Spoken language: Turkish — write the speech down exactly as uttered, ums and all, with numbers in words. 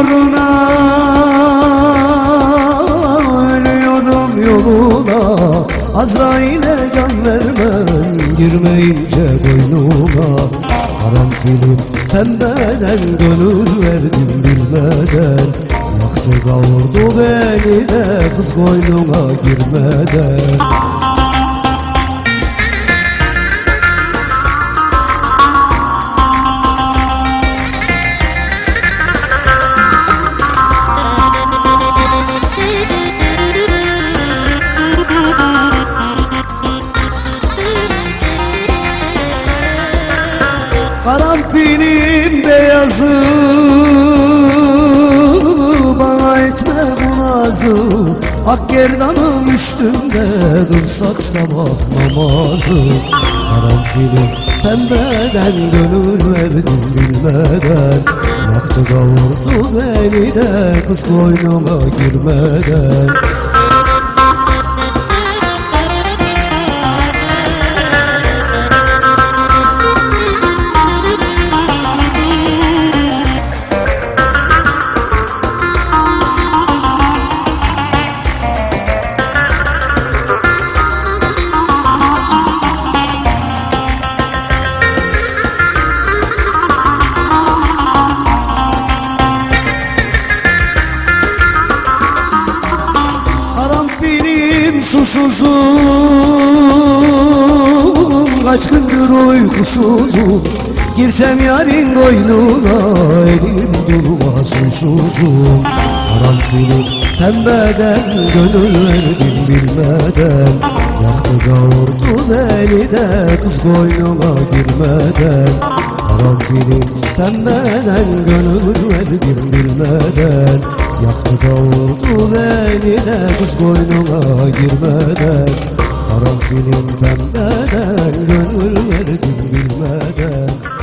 uğruna ölüyorum yoluna, Azrail'e can vermem girmeyince boynuma. Karanfilim pembeden gönül verdim bilmeden, yaktı kavurdu beni de kız koynuna girmeden. Karanfilim beyazı, bana etme bu nazı. Ak gerdanım üstünde kılsak sabah namazı. Karanfilim pembeden gönül verdim bilmeden, yaktı kavurdu beni de kız koynuma girmeden. Susuzum, kaç gündür uykusuzum. Girsem yarın koynuna, elim durmaz susuzum. Karanfilim pembeden gönül verdim bilmeden, yaktı kavurdu beni de kız koynuma girmeden. Karanfilim pembeden gönül verdim bilmeden, yaktı kavurdu beni de kız koynuma girmeden. Karanfilim pembeden gönül verdim bilmeden.